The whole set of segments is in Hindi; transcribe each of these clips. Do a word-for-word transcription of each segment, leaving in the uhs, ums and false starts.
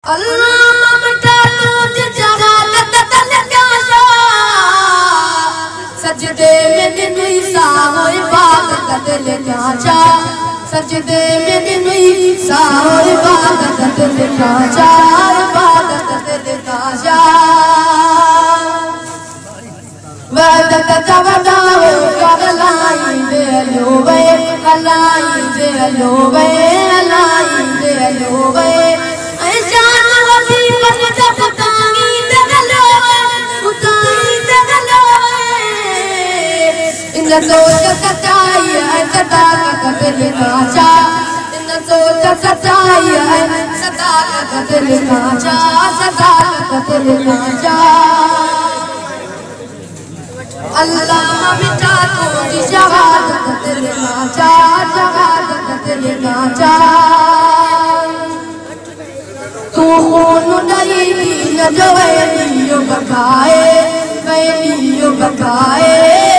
अल्लाह मिटा तुझ जहालत तलकाशा सजदे में दिनुई साहो इबादत तलकाशा सजदे में दिनुई साहो इबादत तलकाशा इबादत तलकाशा वदत जवदाओ करलाई दे लोवे कलाई दे लोवे लाई दे लोवे सोच सच्चाई है सदाकत दिल कांचा इन सोच सच्चाई है सदाकत दिल कांचा सदाकत दिल कांचा अल्लाह मिटा तुझी शहादत दिल कांचा शहादत दिल कांचा तू खून नहीं न जो है बकाए मैं बकाए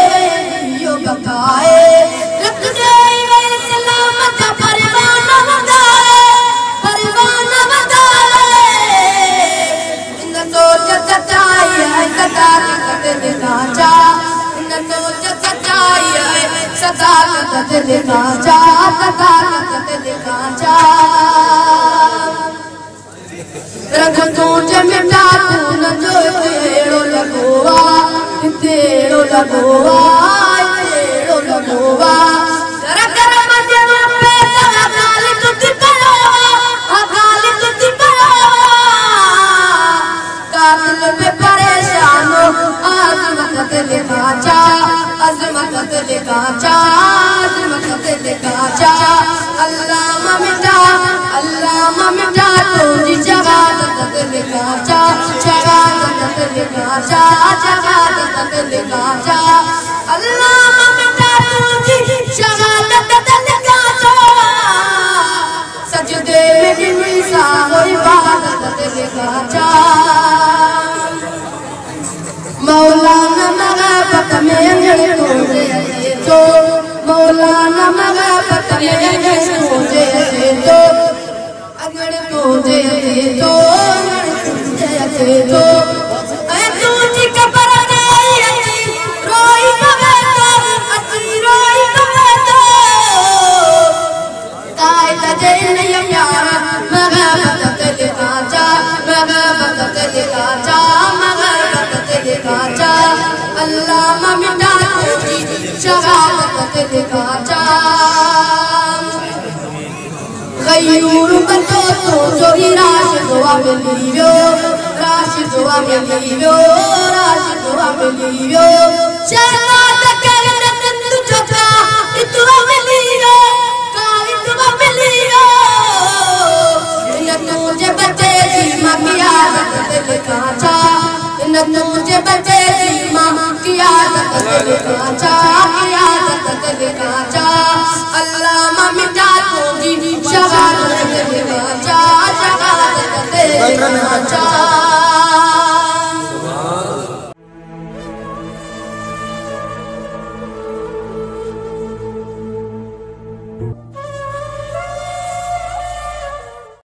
बकाए रख गई वे सलामत परवाना बदाए परवाना बदाए इन सोच सच्चाई है सदाकत दिल कांचा इन सोच सच्चाई है सदाकत दिल कांचा सदाकत दिल कांचा रंग तुझे मिटा तू न जो तेरो लगोवा तेरो लगोवा लगोवा कर कर मजनू पे अकाल तुझ करो अकाल तुझ करो कातिल पे परेशान हो आजमत दिल कांचा अजमत दिल कांचा अजमत दिल कांचा अल्लाह मिटा अल्लाह मिटा तुझी शहादत दिल कांचा शहादत दिल कांचा शहादत दिल कांचा अल्लाह शहादत दिल कांचा सजदे में दिनुई साहो इबादत दिल कांचा मौलाना मगबत में अंजड़ तुझे तो मौलाना मगबत में अंजड़ तुझे तो अंजड़ तुझे तो अंजड़ तुझे तो ऐ तुझी कब्र गई रोई अल्लाह मिटा तुझी शहादत दिल कांचा गयूर बतो तो जोगी राश दुआ मिलियो राश दुआ मिलियो राश दुआ मिलियो शहादत कर तू चका इतवा मिलियो का इतवा मिलियो इन तुझे बचे जी मां की आदत दिल कांचा इन तुझे बचे जी मां की आदत दिल कांचा की आदत दिल कांचा अल्लाह मिटा तुझी शहादत दिल कांचा शहादत दिल कांचा।